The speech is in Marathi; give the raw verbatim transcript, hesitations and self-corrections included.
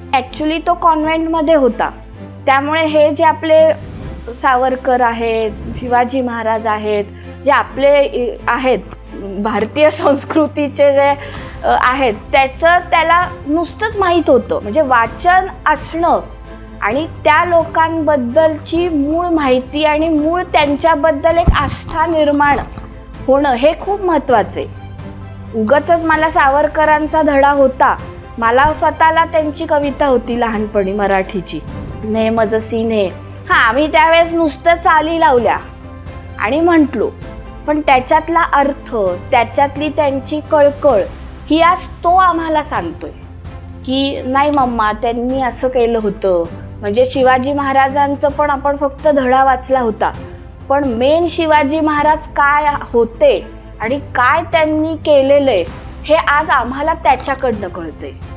ॲक्च्युली तो कॉन्व्हेंटमध्ये होता, त्यामुळे हे जे आपले सावरकर आहेत, शिवाजी महाराज आहेत, जे आपले आहेत भारतीय संस्कृतीचे जे आहेत त्याचं त्याला नुसतंच माहीत होतं. म्हणजे वाचन असणं आणि त्या लोकांबद्दलची मूळ माहिती आणि मूळ त्यांच्याबद्दल एक आस्था निर्माण होणं हे खूप महत्त्वाचं आहे. उगाचच मला सावरकरांचा धडा होता, मला स्वतःला त्यांची कविता होती लहानपणी मराठीची, ने मजसी ने. हां, आम्ही त्यावेळेस नुसतं चाली लावल्या आणि म्हटलो, पण त्याच्यातला अर्थ, त्याच्यातली त्यांची कळकळ ही आज तो आम्हाला सांगतोय की नाही मम्मा त्यांनी असं केलं होतं. म्हणजे शिवाजी महाराजांचं पण आपण फक्त धडा वाचला होता, पण मेन शिवाजी महाराज काय होते आणि काय त्यांनी केलेलं आहे हे आज आम्हाला त्याच्याकडनं कळतंय.